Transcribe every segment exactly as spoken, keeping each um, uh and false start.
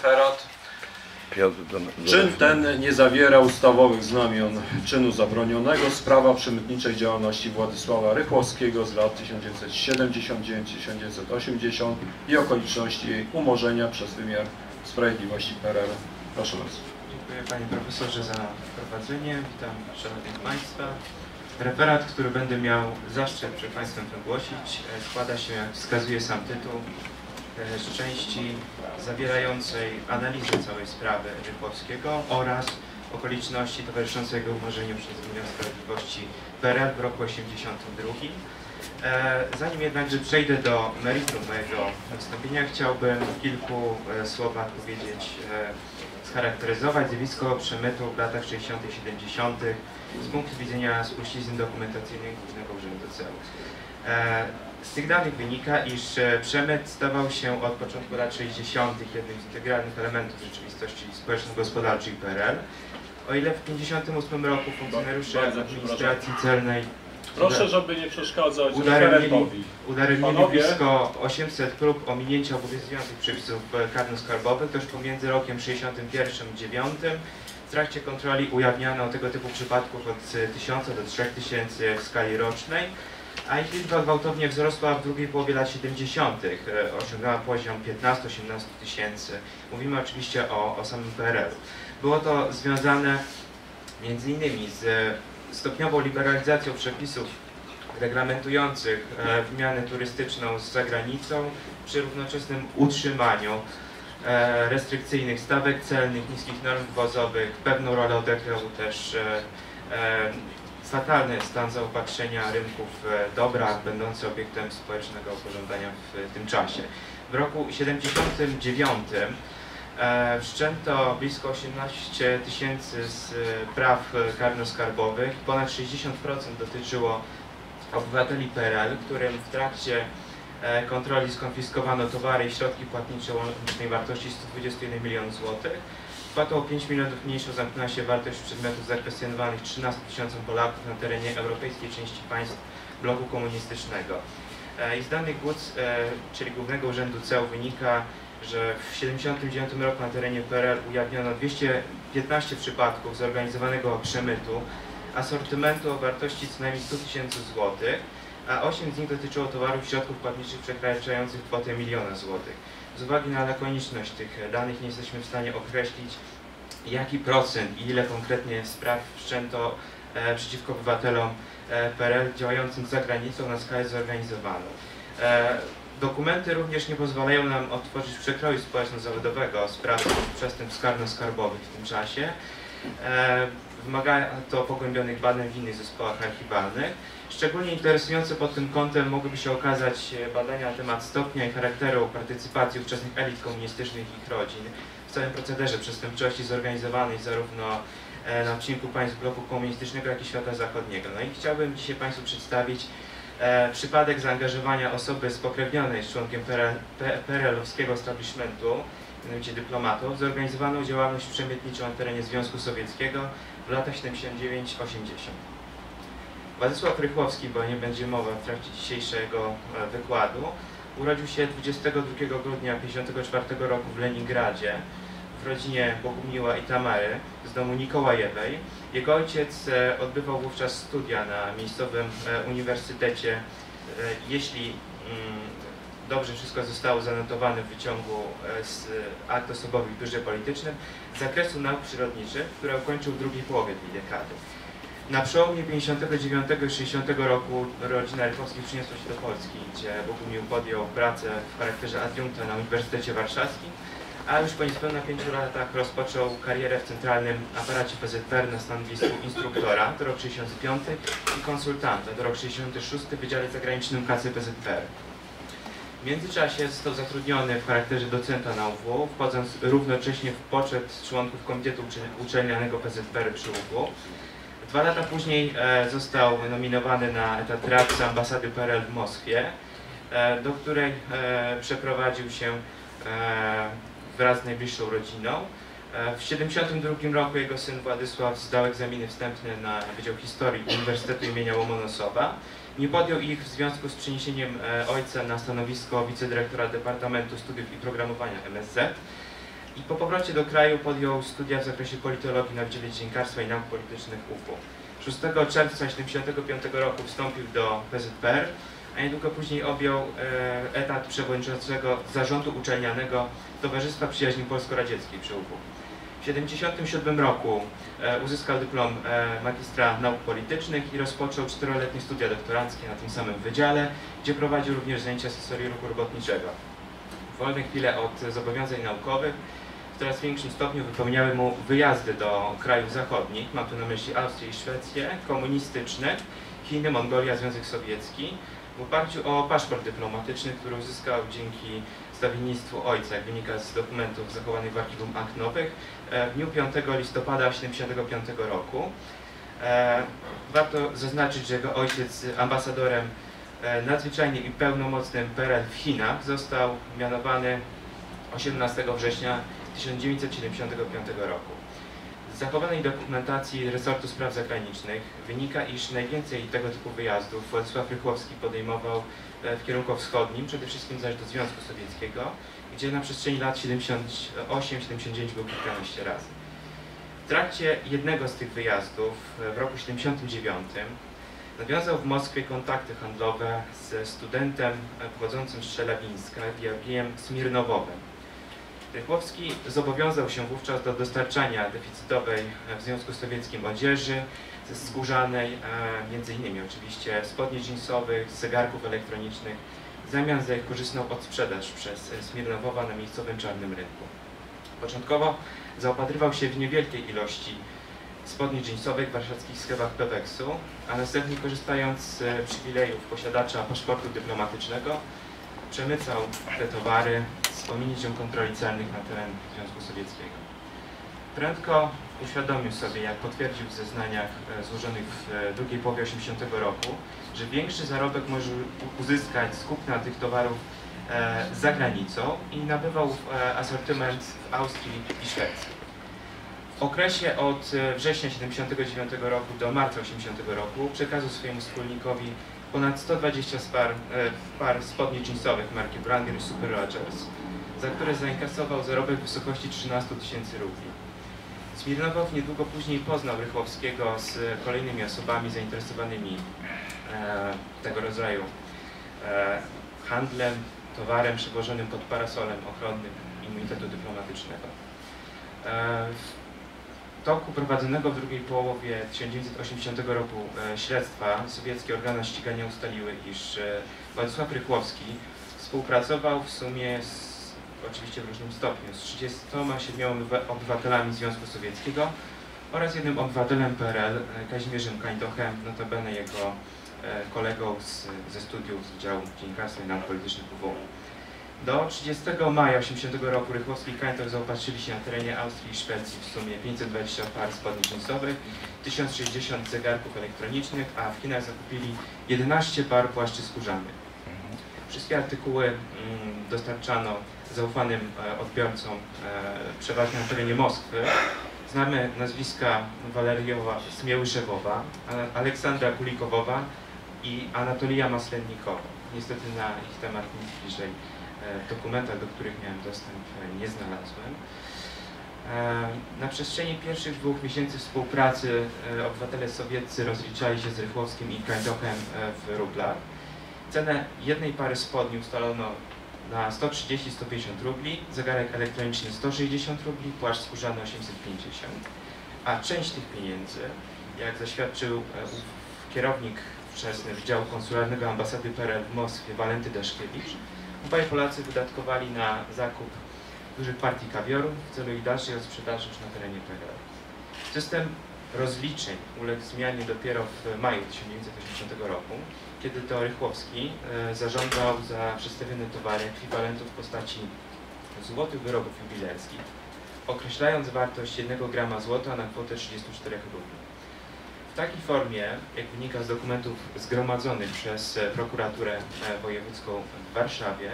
Referat. Czyn ten nie zawiera ustawowych znamion czynu zabronionego. Sprawa przemytniczej działalności Władysława Rychlowskiego z lat tysiąc dziewięćset siedemdziesiąt dziewięć do tysiąc dziewięćset osiemdziesiąt i okoliczności jej umorzenia przez wymiar sprawiedliwości P R L. Proszę bardzo. Dziękuję Panie Profesorze za wprowadzenie. Witam Szanownych Państwa. Referat, który będę miał zaszczyt przed Państwem wygłosić, składa się, jak wskazuje sam tytuł, z części zawierającej analizę całej sprawy Rychlowskiego oraz okoliczności towarzyszącego umorzeniu przez wymiar sprawiedliwości P R L w roku osiemdziesiątym drugim. Zanim jednakże przejdę do meritum mojego wystąpienia, chciałbym w kilku słowach powiedzieć, scharakteryzować zjawisko przemytu w latach sześćdziesiątych i siedemdziesiątych z punktu widzenia spuścizny dokumentacyjnej Głównego Urzędu Celów. Z tych danych wynika, iż przemyt stawał się od początku lat sześćdziesiątych jednym z integralnych elementów rzeczywistości społeczno-gospodarczej P R L. O ile w tysiąc dziewięćset pięćdziesiątym ósmym roku funkcjonariusze administracji celnej Proszę, żeby nie przeszkadzać udaremnili, udaremnili blisko osiemset prób ominięcia obowiązujących przepisów karno-skarbowych, też pomiędzy rokiem sześćdziesiątym pierwszym i dziewiątym w trakcie kontroli ujawniano tego typu przypadków od tysiąca do trzech tysięcy w skali rocznej, a ich liczba gwałtownie wzrosła w drugiej połowie lat siedemdziesiątych. Osiągnęła poziom piętnaście do osiemnastu tysięcy. Mówimy oczywiście o, o samym P R L-u. Było to związane między innymi z stopniową liberalizacją przepisów reglamentujących wymianę turystyczną z zagranicą przy równoczesnym utrzymaniu restrykcyjnych stawek celnych, niskich norm wwozowych. Pewną rolę odegrał też fatalny stan zaopatrzenia rynków w dobra, będący obiektem społecznego pożądania w tym czasie. W roku tysiąc dziewięćset siedemdziesiątym dziewiątym e, wszczęto blisko osiemnaście tysięcy spraw karno-skarbowych. Ponad sześćdziesiąt procent dotyczyło obywateli P R L, którym w trakcie e, kontroli skonfiskowano towary i środki płatnicze o łącznej wartości sto dwadzieścia jeden milionów złotych. Kwotą o pięć milionów mniejszą zamknęła się wartość przedmiotów zakwestionowanych trzynastu tysiącom Polaków na terenie europejskiej części państw bloku komunistycznego. I z danych G U C, czyli Głównego Urzędu Ceł, wynika, że w tysiąc dziewięćset siedemdziesiątym dziewiątym roku na terenie P R L ujawniono dwieście piętnaście przypadków zorganizowanego przemytu asortymentu o wartości co najmniej stu tysięcy złotych, a osiem z nich dotyczyło towarów i środków płatniczych przekraczających kwotę miliona złotych. Z uwagi na lakoniczność tych danych nie jesteśmy w stanie określić, jaki procent i ile konkretnie spraw wszczęto e, przeciwko obywatelom e, P R L działającym za granicą na skalę zorganizowaną. E, dokumenty również nie pozwalają nam odtworzyć przekroju społeczno-zawodowego spraw przestępstw karno-skarbowych w tym czasie. E, wymaga to pogłębionych badań w innych zespołach archiwalnych. Szczególnie interesujące pod tym kątem mogłyby się okazać badania na temat stopnia i charakteru partycypacji ówczesnych elit komunistycznych i ich rodzin w całym procederze przestępczości zorganizowanej zarówno na odcinku państw bloku komunistycznego, jak i świata zachodniego. No i chciałbym dzisiaj Państwu przedstawić e, przypadek zaangażowania osoby spokrewnionej z członkiem P R L-owskiego establishmentu, mianowicie dyplomatów, w zorganizowaną działalność przemytniczą na terenie Związku Sowieckiego w latach siedemdziesiątym dziewiątym do osiemdziesiątego. Władysław Rychlowski, bo nie będzie mowa w trakcie dzisiejszego wykładu, urodził się dwudziestego drugiego grudnia tysiąc dziewięćset pięćdziesiątego czwartego roku w Leningradzie w rodzinie Bogumiła i Tamary z domu Mikołajewej. Jego ojciec odbywał wówczas studia na miejscowym uniwersytecie. Jeśli dobrze wszystko zostało zanotowane w wyciągu z akt osobowych w biurze politycznym, z zakresu nauk przyrodniczych, które ukończył w drugiej połowie tej dekady. Na przełomie pięćdziesiątego dziewiątego i sześćdziesiątego roku rodzina Rychlowskich przyniosła się do Polski, gdzie Bogumił podjął pracę w charakterze adiunkta na Uniwersytecie Warszawskim, a już po niespełna pięciu latach rozpoczął karierę w centralnym aparacie P Z P R na stanowisku instruktora do roku sześćdziesiątego piątego i konsultanta do roku sześćdziesiątego szóstego w Wydziale Zagranicznym K C P Z P R. W międzyczasie został zatrudniony w charakterze docenta na U W U, wchodząc równocześnie w poczet członków Komitetu Uczelnianego P Z P R przy U W U. Dwa lata później e, został nominowany na etat radcy ambasady P R L w Moskwie, e, do której e, przeprowadził się e, wraz z najbliższą rodziną. E, w tysiąc dziewięćset siedemdziesiątym drugim roku jego syn Władysław zdał egzaminy wstępne na Wydział Historii Uniwersytetu imienia Łomonosowa. Nie podjął ich w związku z przeniesieniem e, ojca na stanowisko wicedyrektora Departamentu Studiów i Programowania M S Z. I po powrocie do kraju podjął studia w zakresie politologii na Wydziale Dziennikarstwa i Nauk Politycznych U P U. szóstego czerwca tysiąc dziewięćset siedemdziesiątego piątego roku wstąpił do P Z P R, a niedługo później objął e, etat przewodniczącego zarządu uczelnianego Towarzystwa Przyjaźni Polsko-Radzieckiej przy U P U. W tysiąc dziewięćset siedemdziesiątym siódmym roku e, uzyskał dyplom e, magistra nauk politycznych i rozpoczął czteroletnie studia doktoranckie na tym samym wydziale, gdzie prowadził również zajęcia z historii ruchu robotniczego. W wolne chwile od zobowiązań naukowych w coraz większym stopniu wypełniały mu wyjazdy do krajów zachodnich, mam tu na myśli Austrię i Szwecję, komunistyczne, Chiny, Mongolia, Związek Sowiecki, w oparciu o paszport dyplomatyczny, który uzyskał dzięki stawiennictwu ojca, jak wynika z dokumentów zachowanych w archiwum akt nowych, w dniu piątego listopada tysiąc dziewięćset siedemdziesiątego piątego roku. Warto zaznaczyć, że jego ojciec ambasadorem nadzwyczajnym i pełnomocnym P R L w Chinach został mianowany osiemnastego września tysiąc dziewięćset siedemdziesiątego piątego roku. Z zachowanej dokumentacji resortu spraw zagranicznych wynika, iż najwięcej tego typu wyjazdów Władysław Rychlowski podejmował w kierunku wschodnim, przede wszystkim zaś do Związku Sowieckiego, gdzie na przestrzeni lat siedemdziesiąt osiem siedemdziesiąt dziewięć był kilkanaście razy. W trakcie jednego z tych wyjazdów w roku siedemdziesiątym dziewiątym nawiązał w Moskwie kontakty handlowe ze studentem pochodzącym z Czelabińska, Georgijem Smirnowowem. Rychlowski zobowiązał się wówczas do dostarczania deficytowej w Związku Sowieckim odzieży, ze skórzanej, między innymi oczywiście spodni dżinsowych, zegarków elektronicznych, w zamian za ich korzystną odsprzedaż przez Smirnowowa na miejscowym czarnym rynku. Początkowo zaopatrywał się w niewielkiej ilości spodni dżinsowych w warszawskich sklepach Peweksu, a następnie, korzystając z przywilejów posiadacza paszportu dyplomatycznego, przemycał te towary z pominięciem kontroli celnych na teren Związku Sowieckiego. Prędko uświadomił sobie, jak potwierdził w zeznaniach złożonych w drugiej połowie osiemdziesiątego roku, że większy zarobek może uzyskać z kupna tych towarów za granicą i nabywał asortyment w Austrii i Szwecji. W okresie od września tysiąc dziewięćset siedemdziesiątego dziewiątego roku do marca tysiąc dziewięćset osiemdziesiątego roku przekazał swojemu wspólnikowi ponad sto dwadzieścia par, par spodni dżinsowych marki Branger i Super Rogers, za które zainkasował zarobek w wysokości trzynastu tysięcy rubli. Smirnowow niedługo później poznał Rychlowskiego z kolejnymi osobami zainteresowanymi e, tego rodzaju e, handlem, towarem przewożonym pod parasolem ochronnym immunitetu dyplomatycznego. E, W toku prowadzonego w drugiej połowie tysiąc dziewięćset osiemdziesiątego roku e, śledztwa sowieckie organy ścigania ustaliły, iż e, Władysław Rychlowski współpracował w sumie z, oczywiście w różnym stopniu, z trzydziestoma siedmioma obywatelami Związku Sowieckiego oraz jednym obywatelem P R L, e, Kazimierzem Kańtochem, notabene jego e, kolegą z, ze studiów z Wydziału Dziennikarstwa i Nauk Politycznych U W. Do trzydziestego maja tysiąc dziewięćset osiemdziesiątego roku Rychlowski i Kańtoch zaopatrzyli się na terenie Austrii i Szwecji w sumie pięćset dwadzieścia par spodni dżinsowych, tysiąc sześćdziesiąt zegarków elektronicznych, a w Chinach zakupili jedenaście par płaszczy skórzanych. Wszystkie artykuły mm, dostarczano zaufanym e, odbiorcom, e, przeważnie na terenie Moskwy. Znamy nazwiska Waleriowa Smiełyszewowa, Aleksandra Kulikowowa i Anatolija Maslennikowa. Niestety na ich temat nic bliżej w dokumentach, do których miałem dostęp, nie znalazłem. Na przestrzeni pierwszych dwóch miesięcy współpracy obywatele sowieccy rozliczali się z Rychlowskim i Kańtochem w rublach. Cenę jednej pary spodni ustalono na sto trzydzieści do stu pięćdziesięciu rubli, zegarek elektroniczny sto sześćdziesiąt rubli, płaszcz skórzany osiemset pięćdziesiąt. A część tych pieniędzy, jak zaświadczył kierownik wczesny Wydziału Konsularnego Ambasady P R L w Moskwie, Walenty Daszkiewicz, obaj Polacy wydatkowali na zakup dużych partii kawioru w celu ich dalszej rozprzedaży już na terenie P R L. System rozliczeń uległ zmianie dopiero w maju tysiąc dziewięćset osiemdziesiątego roku, kiedy to Rychlowski e, zażądał za przedstawione towary ekwiwalentu w postaci złotych wyrobów jubilerskich, określając wartość jednego grama złota na kwotę trzydziestu czterech rubli. W takiej formie, jak wynika z dokumentów zgromadzonych przez prokuraturę wojewódzką w Warszawie,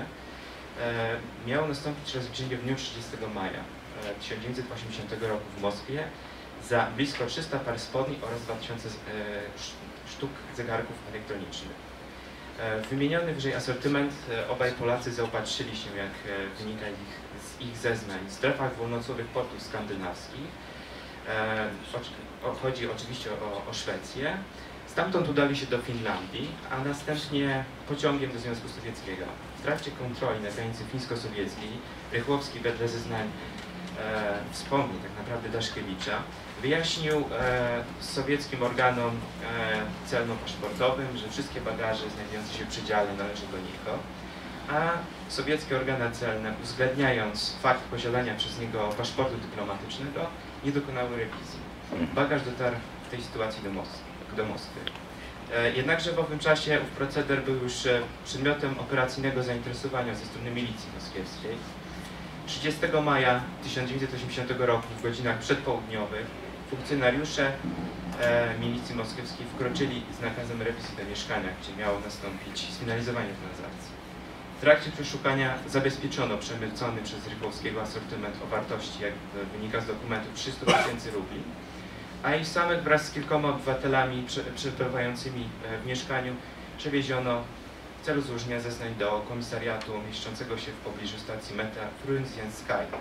miało nastąpić rozliczenie w dniu trzydziestego maja tysiąc dziewięćset osiemdziesiątego roku w Moskwie za blisko trzysta par spodni oraz dwa tysiące sztuk zegarków elektronicznych. W wymieniony wyżej asortyment obaj Polacy zaopatrzyli się, jak wynika ich z ich zeznań w strefach wolnocłowych portów skandynawskich. E, o, chodzi oczywiście o, o Szwecję. Stamtąd udali się do Finlandii, a następnie pociągiem do Związku Sowieckiego. W trakcie kontroli na granicy fińsko-sowieckiej Rychłowski wedle zeznań e, wspomnień tak naprawdę Daszkiewicza wyjaśnił e, sowieckim organom e, celno-paszportowym, że wszystkie bagaże znajdujące się w przedziale należą do niego, a sowieckie organy celne, uwzględniając fakt posiadania przez niego paszportu dyplomatycznego, nie dokonały rewizji. Bagaż dotarł w tej sytuacji do Moskwy. Do Moskwy. E, jednakże w owym czasie ów proceder był już e, przedmiotem operacyjnego zainteresowania ze strony milicji moskiewskiej. trzydziestego maja tysiąc dziewięćset osiemdziesiątego roku w godzinach przedpołudniowych funkcjonariusze e, milicji moskiewskiej wkroczyli z nakazem rewizji do mieszkania, gdzie miało nastąpić sfinalizowanie transakcji. W trakcie przeszukania zabezpieczono przemycony przez Rychłowskiego asortyment o wartości, jak wynika z dokumentów, trzysta tysięcy rubli, a ich samych wraz z kilkoma obywatelami przebywającymi w mieszkaniu przewieziono w celu złożenia zeznań do komisariatu mieszczącego się w pobliżu stacji metra Frunzienskaja.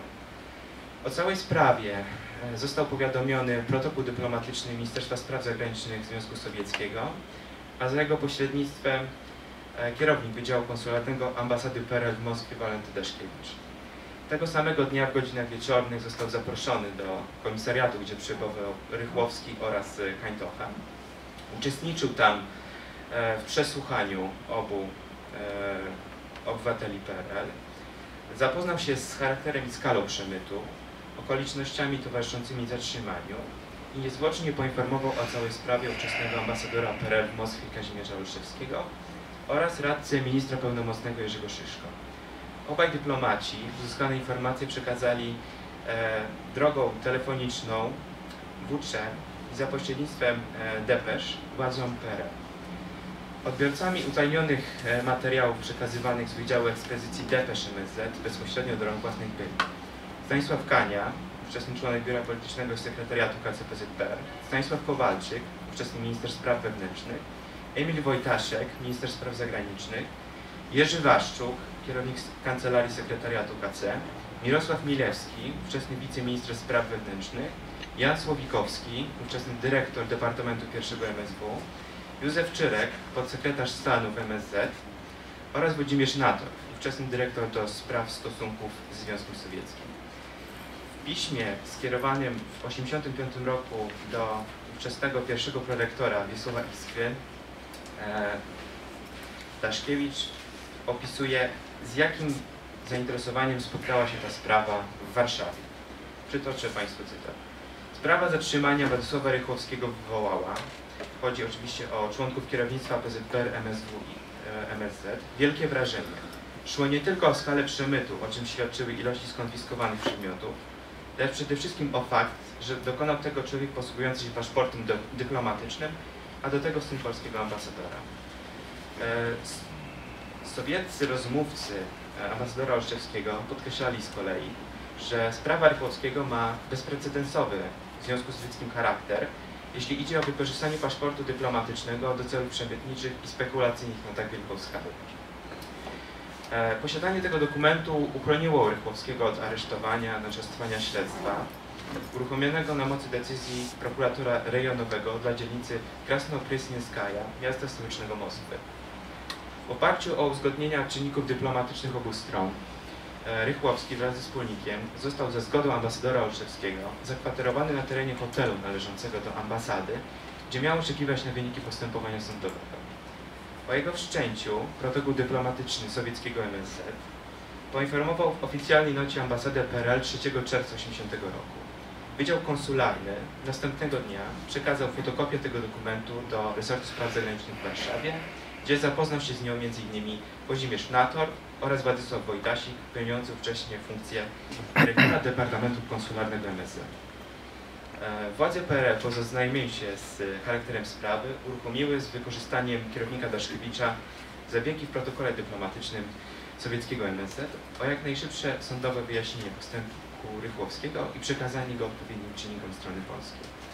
O całej sprawie został powiadomiony protokół dyplomatyczny Ministerstwa Spraw Zagranicznych Związku Sowieckiego, a za jego pośrednictwem kierownik Wydziału Konsularnego Ambasady P R L w Moskwie Walenty Daszkiewicz. Tego samego dnia w godzinach wieczornych został zaproszony do komisariatu, gdzie przebywał Rychłowski oraz Hańtocha. Uczestniczył tam w przesłuchaniu obu obywateli P R L. Zapoznał się z charakterem i skalą przemytu, okolicznościami towarzyszącymi zatrzymaniu i niezwłocznie poinformował o całej sprawie ówczesnego ambasadora P R L w Moskwie Kazimierza Olszewskiego oraz radcę ministra pełnomocnego Jerzego Szyszko. Obaj dyplomaci uzyskane informacje przekazali e, drogą telefoniczną W C i za pośrednictwem e, depesz władzom P R L. Odbiorcami utajnionych e, materiałów przekazywanych z Wydziału Ekspedycji depesz M S Z bezpośrednio do rąk własnych byli Stanisław Kania, ówczesny członek Biura Politycznego i Sekretariatu K C P Z P R, Stanisław Kowalczyk, ówczesny minister spraw wewnętrznych, Emil Wojtaszek, minister spraw zagranicznych, Jerzy Waszczuk, kierownik Kancelarii Sekretariatu K C, Mirosław Milewski, ówczesny wiceminister spraw wewnętrznych, Jan Słowikowski, ówczesny dyrektor Departamentu pierwszego M S W, Józef Czyrek, podsekretarz stanu w M S Z oraz Włodzimierz Nator, ówczesny dyrektor do spraw stosunków z Związkiem Sowieckim. W piśmie skierowanym w tysiąc dziewięćset osiemdziesiątym piątym roku do ówczesnego pierwszego prorektora Wiesława Iskry, e, Daszkiewicz opisuje, z jakim zainteresowaniem spotkała się ta sprawa w Warszawie. Przytoczę Państwu cytat. Sprawa zatrzymania Władysława Rychłowskiego wywołała, chodzi oczywiście o członków kierownictwa P Z P R, M S W i e, M S Z, wielkie wrażenie. Szło nie tylko o skalę przemytu, o czym świadczyły ilości skonfiskowanych przedmiotów, lecz przede wszystkim o fakt, że dokonał tego człowiek posługujący się paszportem do, dyplomatycznym, a do tego syn polskiego ambasadora. E, Sowieccy rozmówcy ambasadora Olszewskiego podkreślali z kolei, że sprawa Rychłowskiego ma bezprecedensowy w Związku Sowieckim charakter, jeśli idzie o wykorzystanie paszportu dyplomatycznego do celów przemytniczych i spekulacyjnych na tak wielką skalę. Posiadanie tego dokumentu uchroniło Rychłowskiego od aresztowania na czas trwania śledztwa, uruchomionego na mocy decyzji prokuratora rejonowego dla dzielnicy Krasnoprysnienskaja, miasta stołecznego Moskwy. W oparciu o uzgodnienia czynników dyplomatycznych obu stron, Rychłowski wraz ze wspólnikiem został za zgodą ambasadora Olszewskiego zakwaterowany na terenie hotelu należącego do ambasady, gdzie miał oczekiwać na wyniki postępowania sądowego. O jego wszczęciu protokół dyplomatyczny sowieckiego M S Z poinformował w oficjalnej nocie ambasadę P R L trzeciego czerwca tysiąc dziewięćset osiemdziesiątego roku. Wydział Konsularny następnego dnia przekazał fotokopię tego dokumentu do Resortu Spraw Zagranicznych w Warszawie, gdzie zapoznał się z nią między innymi Włodzimierz Nator oraz Władysław Wojtasik, pełniący wcześniej funkcję dyrektora Departamentu Konsularnego M S Z. Władze P R L po zaznajomieniu się z charakterem sprawy uruchomiły z wykorzystaniem kierownika Daszkiewicza zabiegi w protokole dyplomatycznym sowieckiego M S Z o jak najszybsze sądowe wyjaśnienie postępu Rychłowskiego i przekazanie go odpowiednim czynnikom strony polskiej.